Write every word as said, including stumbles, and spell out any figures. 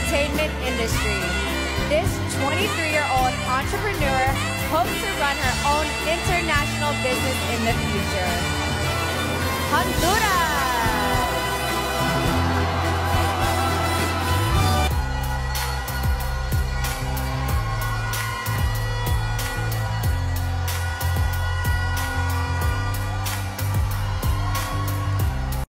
entertainment industry. This twenty-three-year-old entrepreneur hopes to run her own international business in the future. Honduras!